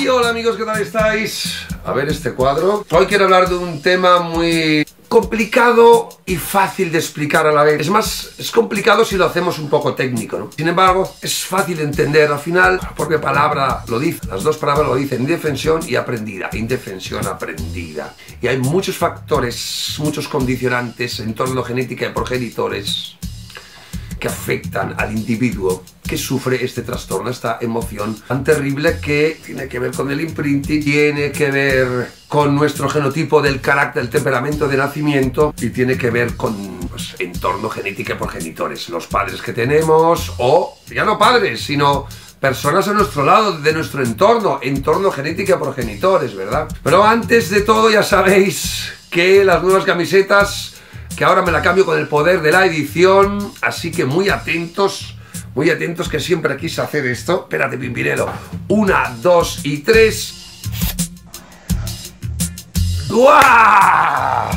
Y hola amigos, ¿qué tal estáis? A ver este cuadro. Hoy quiero hablar de un tema muy complicado y fácil de explicar a la vez. Es más, es complicado si lo hacemos un poco técnico, ¿no? Sin embargo, es fácil de entender. Al final, la propia palabra lo dice. Las dos palabras lo dicen: indefensión y aprendida. Indefensión aprendida. Y hay muchos factores, muchos condicionantes en torno a genética de progenitores que afectan al individuo que sufre este trastorno, esta emoción tan terrible que tiene que ver con el imprinting, tiene que ver con nuestro genotipo del carácter, del temperamento de nacimiento y tiene que ver con entorno, genética y progenitores, los padres que tenemos o ya no padres, sino personas a nuestro lado, de nuestro entorno, genética y progenitores, ¿verdad? Pero antes de todo ya sabéis que las nuevas camisetas, que ahora me la cambio con el poder de la edición, así que muy atentos que siempre quise hacer esto. Espérate, Pimpinelo. 1, 2 y 3. ¡Guau!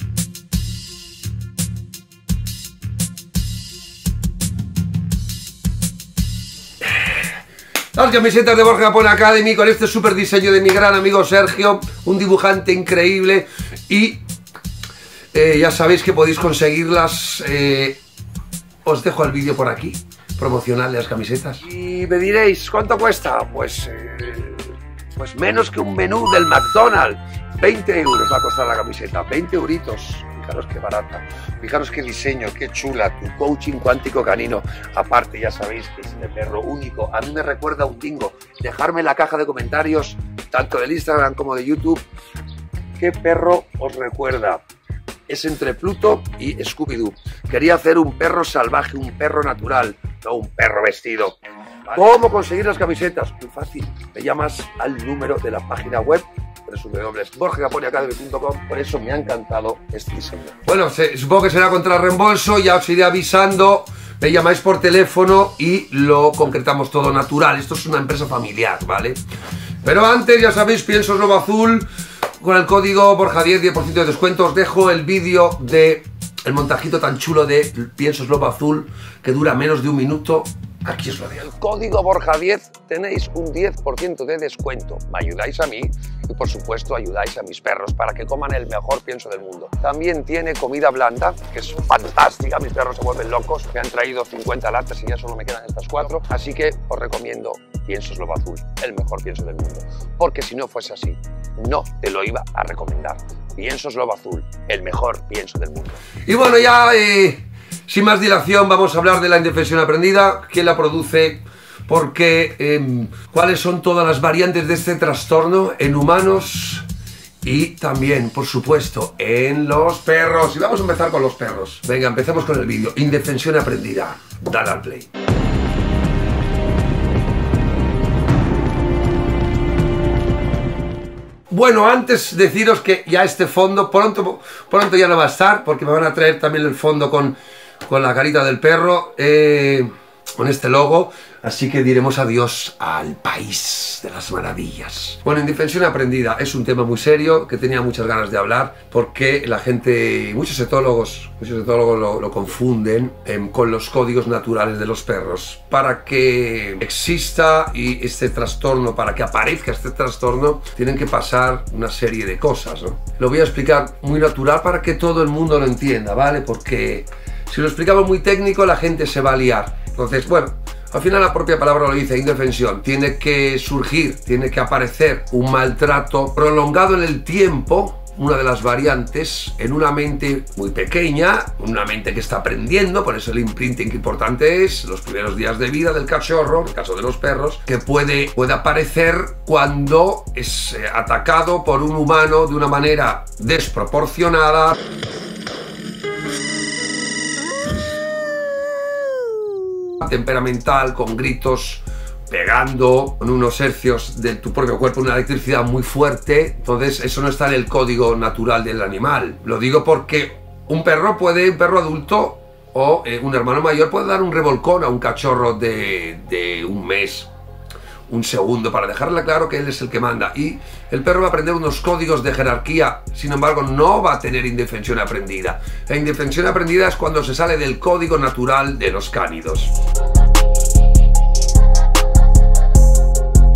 Las camisetas de Borja Japón Academy con este super diseño de mi gran amigo Sergio, un dibujante increíble. Y ya sabéis que podéis conseguirlas. Os dejo el vídeo por aquí, promocional de las camisetas. Y me diréis, ¿cuánto cuesta? Pues menos que un menú del McDonald's. 20 euros va a costar la camiseta, 20 euritos. Fijaros qué barata, fijaros qué diseño, qué chula, tu coaching cuántico canino. Aparte, ya sabéis que es de perro único. A mí me recuerda a un dingo. Dejadme en la caja de comentarios, tanto del Instagram como de YouTube, qué perro os recuerda. Es entre Pluto y Scooby-Doo. Quería hacer un perro salvaje, un perro natural, no un perro vestido. ¿Cómo conseguir las camisetas? Muy fácil. Me llamas al número de la página web www.borjajaponiacademy.com. Por eso me ha encantado este diseño. Bueno, supongo que será contra reembolso. Ya os iré avisando. Me llamáis por teléfono y lo concretamos todo natural. Esto es una empresa familiar, ¿vale? Pero antes, ya sabéis, Piensos Lobo Azul. Con el código Borja10, 10% de descuento. Os dejo el vídeo de el montajito tan chulo de Piensos Lobo Azul, que dura menos de un minuto. Aquí os lo dejo. El código Borja10 tenéis un 10% de descuento. Me ayudáis a mí y por supuesto ayudáis a mis perros para que coman el mejor pienso del mundo. También tiene comida blanda, que es fantástica. Mis perros se vuelven locos. Me han traído 50 latas y ya solo me quedan estas 4. Así que os recomiendo Piensos Lobo Azul, el mejor pienso del mundo. Porque si no fuese así, no te lo iba a recomendar. Piensos Lobo Azul, el mejor pienso del mundo. Y bueno, ya sin más dilación vamos a hablar de la indefensión aprendida, quién la produce, por qué, cuáles son todas las variantes de este trastorno en humanos y también, por supuesto, en los perros. Y vamos a empezar con los perros. Venga, empecemos con el vídeo. Indefensión aprendida. Dale al play. Bueno, antes deciros que ya este fondo pronto ya no va a estar, porque me van a traer también el fondo con la carita del perro, con este logo, así que diremos adiós al país de las maravillas. Bueno, indefensión aprendida es un tema muy serio que tenía muchas ganas de hablar, porque la gente, muchos etólogos lo confunden con los códigos naturales de los perros. Para que exista y este trastorno, para que aparezca este trastorno, tienen que pasar una serie de cosas, ¿no? Lo voy a explicar muy natural para que todo el mundo lo entienda, ¿vale? Porque si lo explicamos muy técnico, la gente se va a liar. Entonces, bueno, al final la propia palabra lo dice, indefensión. Tiene que surgir, tiene que aparecer un maltrato prolongado en el tiempo, una de las variantes, en una mente muy pequeña, una mente que está aprendiendo, por eso el imprinting importante es los primeros días de vida del cachorro, en el caso de los perros, que puede aparecer cuando es atacado por un humano de una manera desproporcionada. Temperamental, con gritos, pegando, con unos hercios de tu propio cuerpo, una electricidad muy fuerte. Entonces eso no está en el código natural del animal. Lo digo porque un perro adulto o un hermano mayor puede dar un revolcón a un cachorro de un mes, un segundo, para dejarle claro que él es el que manda, y el perro va a aprender unos códigos de jerarquía. Sin embargo, no va a tener indefensión aprendida. La indefensión aprendida es cuando se sale del código natural de los cánidos.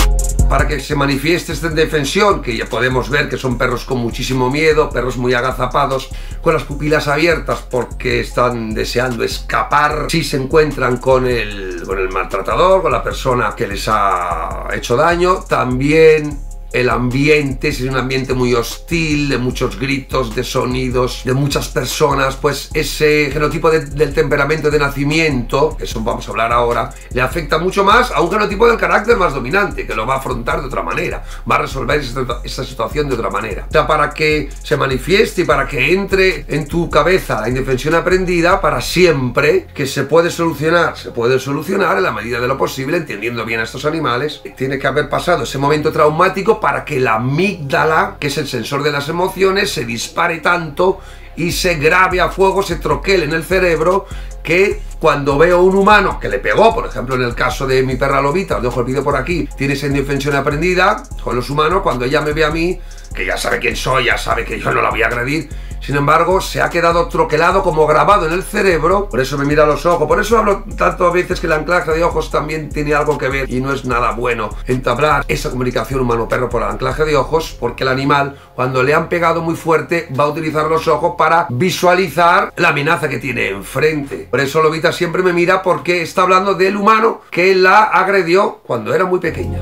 para que se manifieste esta indefensión, que ya podemos ver que son perros con muchísimo miedo, perros muy agazapados, con las pupilas abiertas porque están deseando escapar si se encuentran con el maltratador, con la persona que les ha hecho daño. También el ambiente, si es un ambiente muy hostil, de muchos gritos, de sonidos, de muchas personas, pues ese genotipo del temperamento de nacimiento, eso vamos a hablar ahora, le afecta mucho más a un genotipo del carácter más dominante, que lo va a afrontar de otra manera, va a resolver esta situación de otra manera. O sea, para que se manifieste y para que entre en tu cabeza la indefensión aprendida, para siempre, que se puede solucionar en la medida de lo posible, entendiendo bien a estos animales. Tiene que haber pasado ese momento traumático para que la amígdala, que es el sensor de las emociones, se dispare tanto y se grabe a fuego, se troquele en el cerebro, que cuando veo un humano que le pegó, por ejemplo en el caso de mi perra Lobita, os dejo el vídeo por aquí, tiene esa indefensión aprendida con los humanos, cuando ella me ve a mí, que ya sabe quién soy, ya sabe que yo no la voy a agredir, sin embargo se ha quedado troquelado, como grabado en el cerebro, por eso me mira a los ojos. Por eso hablo tanto a veces que el anclaje de ojos también tiene algo que ver, y no es nada bueno entablar esa comunicación humano-perro por el anclaje de ojos, porque el animal, cuando le han pegado muy fuerte, va a utilizar los ojos para visualizar la amenaza que tiene enfrente. Por eso Lobita siempre me mira, porque está hablando del humano que la agredió cuando era muy pequeña.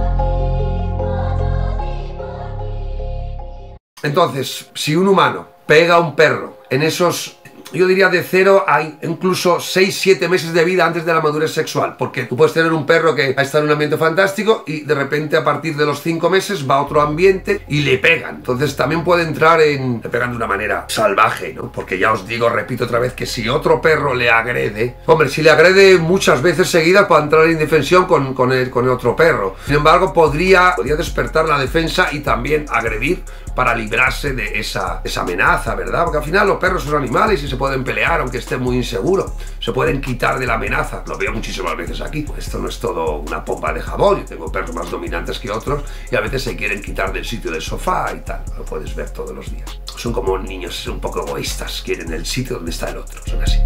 Entonces, si un humano pega a un perro en esos, yo diría de 0 a incluso 6-7 meses de vida antes de la madurez sexual, porque tú puedes tener un perro que ha estado en un ambiente fantástico y de repente a partir de los 5 meses va a otro ambiente y le pegan. Entonces también puede entrar le pegan de una manera salvaje, ¿no? Porque ya os digo, repito otra vez, que si otro perro le agrede, hombre, si le agrede muchas veces seguidas, puede entrar en indefensión con el otro perro. Sin embargo, podría despertar la defensa y también agredir para librarse de esa amenaza, ¿verdad? Porque al final los perros son animales y se pueden pelear aunque estén muy inseguros, se pueden quitar de la amenaza. Lo veo muchísimas veces aquí. Esto no es todo una pompa de jabón, yo tengo perros más dominantes que otros y a veces se quieren quitar del sitio del sofá y tal, lo puedes ver todos los días. Son como niños un poco egoístas, quieren el sitio donde está el otro, son así.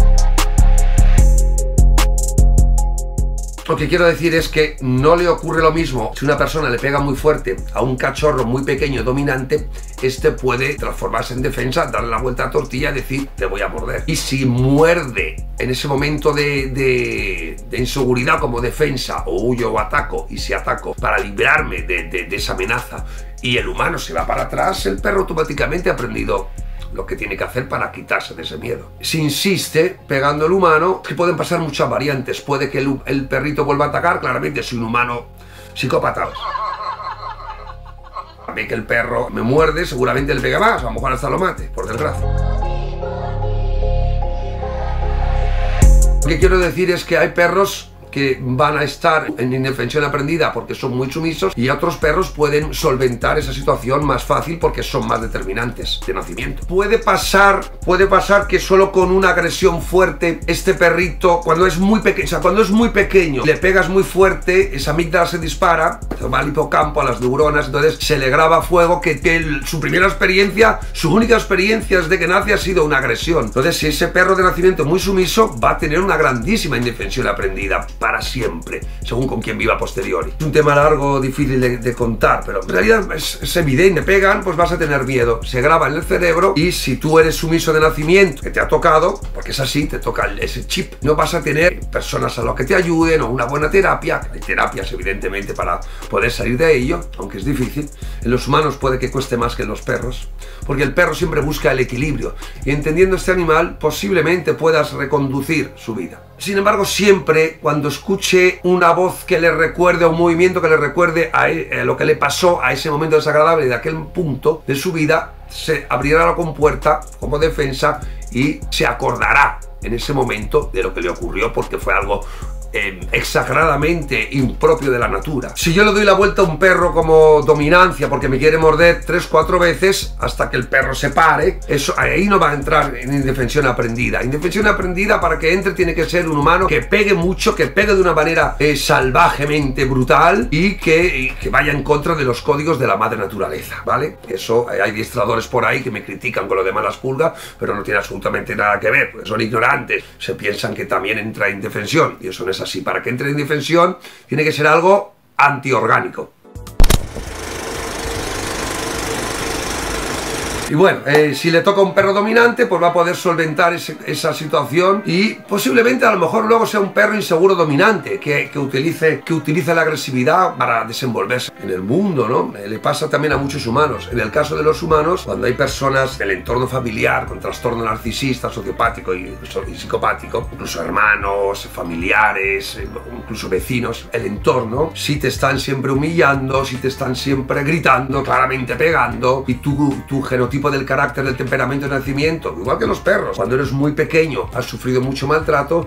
Lo que quiero decir es que no le ocurre lo mismo si una persona le pega muy fuerte a un cachorro muy pequeño dominante. Este puede transformarse en defensa, darle la vuelta a la tortilla y decir, te voy a morder. Y si muerde en ese momento de inseguridad como defensa, o huyo o ataco, y si ataco para librarme de esa amenaza y el humano se va para atrás, el perro automáticamente ha aprendido lo que tiene que hacer para quitarse de ese miedo. Si insiste pegando al humano, que pueden pasar muchas variantes. Puede que el perrito vuelva a atacar, claramente si un humano psicópata ve que el perro me muerde, seguramente le pega más, a lo mejor hasta lo mate, por desgracia. Lo que quiero decir es que hay perros que van a estar en indefensión aprendida porque son muy sumisos, y otros perros pueden solventar esa situación más fácil porque son más determinantes de nacimiento. Puede pasar que solo con una agresión fuerte este perrito, cuando es muy pequeño, le pegas muy fuerte, esa amígdala se dispara, se va al hipocampo, a las neuronas, entonces se le graba a fuego que su primera experiencia, su única experiencia desde que nace ha sido una agresión. Entonces, si ese perro de nacimiento muy sumiso, va a tener una grandísima indefensión aprendida para siempre, según con quien viva a posteriori. Es un tema largo, difícil de contar, pero en realidad es evidente. Pegan, pues vas a tener miedo, se graba en el cerebro, y si tú eres sumiso de nacimiento, que te ha tocado, porque es así, te toca ese chip, no vas a tener personas a lo que te ayuden o una buena terapia. Hay terapias evidentemente para poder salir de ello, aunque es difícil. En los humanos puede que cueste más que en los perros, porque el perro siempre busca el equilibrio, y entendiendo este animal posiblemente puedas reconducir su vida. Sin embargo, siempre cuando escuche una voz que le recuerde, o un movimiento que le recuerde a lo que le pasó a ese momento desagradable de aquel punto de su vida, se abrirá la compuerta como defensa y se acordará en ese momento de lo que le ocurrió, porque fue algo exageradamente impropio de la natura. Si yo le doy la vuelta a un perro como dominancia porque me quiere morder 3-4 veces hasta que el perro se pare, eso ahí no va a entrar en indefensión aprendida. Indefensión aprendida, para que entre, tiene que ser un humano que pegue mucho, que pegue de una manera salvajemente brutal y que vaya en contra de los códigos de la madre naturaleza, ¿vale? Eso, hay adiestradores por ahí que me critican con lo de malas pulgas, pero no tiene absolutamente nada que ver, porque son ignorantes, se piensan que también entra en indefensión, y eso no es así. Para que entre en indefensión tiene que ser algo antiorgánico. Y bueno, si le toca un perro dominante, pues va a poder solventar esa situación y posiblemente a lo mejor luego sea un perro inseguro dominante que utilice la agresividad para desenvolverse en el mundo, ¿no? Le pasa también a muchos humanos. En el caso de los humanos, cuando hay personas del entorno familiar con trastorno narcisista, sociopático y psicopático, incluso hermanos, familiares, incluso vecinos, el entorno, si te están siempre humillando, si te están siempre gritando, claramente pegando, y tu genotipo del carácter, del temperamento de nacimiento, igual que los perros, cuando eres muy pequeño has sufrido mucho maltrato,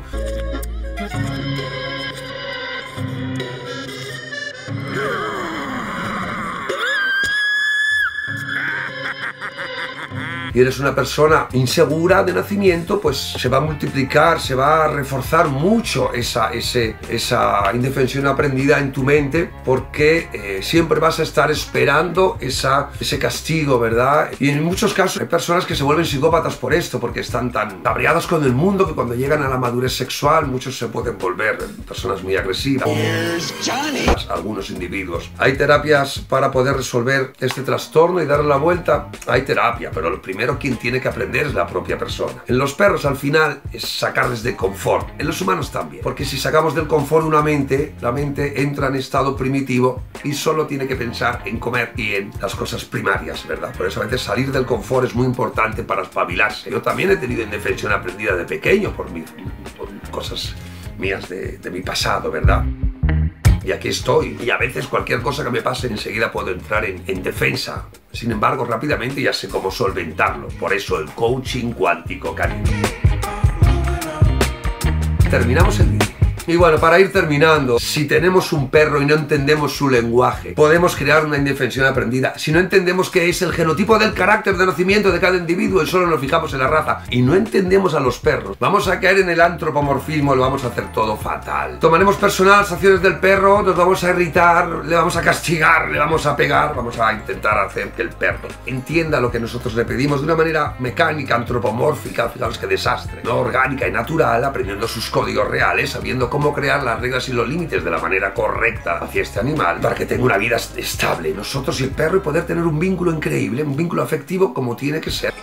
y eres una persona insegura de nacimiento, pues se va a multiplicar, se va a reforzar mucho esa indefensión aprendida en tu mente, porque siempre vas a estar esperando ese castigo, ¿verdad? Y en muchos casos hay personas que se vuelven psicópatas por esto, porque están tan cabreados con el mundo que cuando llegan a la madurez sexual muchos se pueden volver personas muy agresivas. Algunos individuos. Hay terapias para poder resolver este trastorno y darle la vuelta. Hay terapia, pero lo primero quien tiene que aprender es la propia persona. En los perros al final es sacarles de confort, en los humanos también, porque si sacamos del confort una mente, la mente entra en estado primitivo y solo tiene que pensar en comer y en las cosas primarias, ¿verdad? Por eso a veces salir del confort es muy importante para espabilarse. Yo también he tenido indefensión aprendida de pequeño por cosas mías de mi pasado, ¿verdad? Y aquí estoy, y a veces cualquier cosa que me pase enseguida puedo entrar en defensa. Sin embargo, rápidamente ya sé cómo solventarlo. Por eso el coaching cuántico canino. Terminamos el vídeo. Y bueno, para ir terminando, si tenemos un perro y no entendemos su lenguaje, podemos crear una indefensión aprendida. Si no entendemos qué es el genotipo del carácter de nacimiento de cada individuo y solo nos fijamos en la raza y no entendemos a los perros, vamos a caer en el antropomorfismo y lo vamos a hacer todo fatal. Tomaremos personal las acciones del perro, nos vamos a irritar, le vamos a castigar, le vamos a pegar, vamos a intentar hacer que el perro entienda lo que nosotros le pedimos de una manera mecánica, antropomórfica, fijaos qué desastre, no orgánica y natural, aprendiendo sus códigos reales, sabiendo cómo crear las reglas y los límites de la manera correcta hacia este animal para que tenga una vida estable, nosotros y el perro, y poder tener un vínculo increíble, un vínculo afectivo como tiene que ser.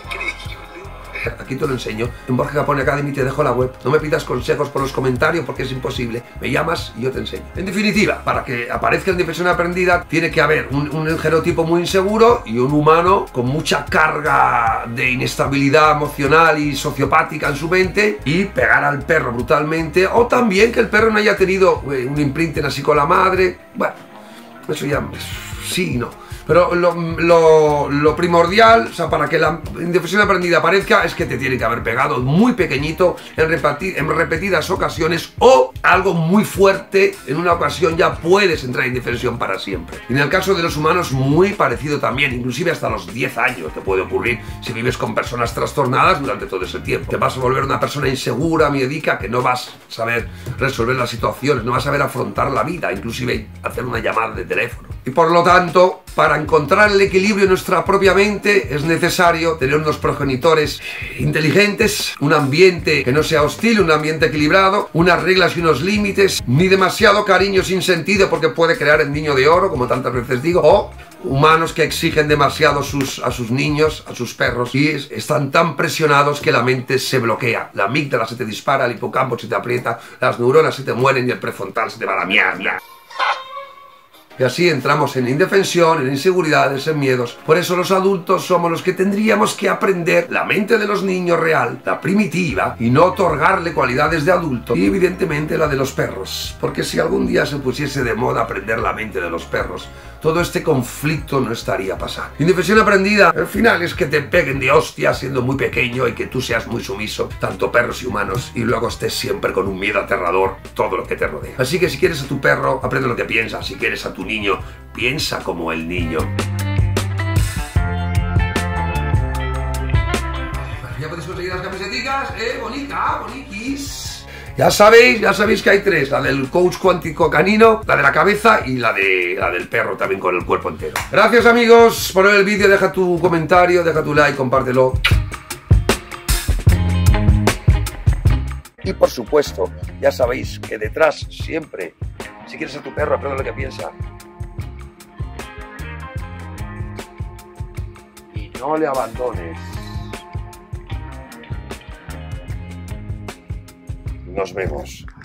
Aquí te lo enseño. En Borja Capone Academy te dejo la web. No me pidas consejos por los comentarios porque es imposible. Me llamas y yo te enseño. En definitiva, para que aparezca indefensión aprendida, tiene que haber un genotipo muy inseguro y un humano con mucha carga de inestabilidad emocional y sociopática en su mente, y pegar al perro brutalmente, o también que el perro no haya tenido un imprinting así con la madre. Bueno, eso ya sí y no. Pero lo primordial, o sea, para que la indefensión aprendida aparezca, es que te tiene que haber pegado muy pequeñito en repetidas ocasiones, o algo muy fuerte en una ocasión ya puedes entrar en indefensión para siempre. Y en el caso de los humanos, muy parecido también, inclusive hasta los 10 años te puede ocurrir si vives con personas trastornadas durante todo ese tiempo. Te vas a volver una persona insegura, miedica, que no vas a saber resolver las situaciones, no vas a saber afrontar la vida, inclusive hacer una llamada de teléfono. Y por lo tanto, para encontrar el equilibrio en nuestra propia mente es necesario tener unos progenitores inteligentes, un ambiente que no sea hostil, un ambiente equilibrado, unas reglas y unos límites, ni demasiado cariño sin sentido porque puede crear el niño de oro, como tantas veces digo, o humanos que exigen demasiado a sus niños, a sus perros, y están tan presionados que la mente se bloquea. La amígdala se te dispara, el hipocampo se te aprieta, las neuronas se te mueren y el prefrontal se te va a la mierda. Y así entramos en indefensión, en inseguridades, en miedos. Por eso los adultos somos los que tendríamos que aprender la mente de los niños real, la primitiva, y no otorgarle cualidades de adulto, y evidentemente la de los perros. Porque si algún día se pusiese de moda aprender la mente de los perros, todo este conflicto no estaría pasando. Indefensión aprendida, al final es que te peguen de hostia siendo muy pequeño y que tú seas muy sumiso, tanto perros y humanos, y luego estés siempre con un miedo aterrador todo lo que te rodea. Así que si quieres a tu perro, aprende lo que piensa. Si quieres a tu niño, piensa como el niño. Ya podéis conseguir las camisetas, boniquis. Ya sabéis que hay tres: la del coach cuántico canino, la de la cabeza y la del perro también con el cuerpo entero. Gracias amigos por ver el vídeo, deja tu comentario, deja tu like, compártelo. Y por supuesto, ya sabéis que detrás siempre Si quieres a tu perro, aprende lo que piensa. Y no le abandones. Nos vemos.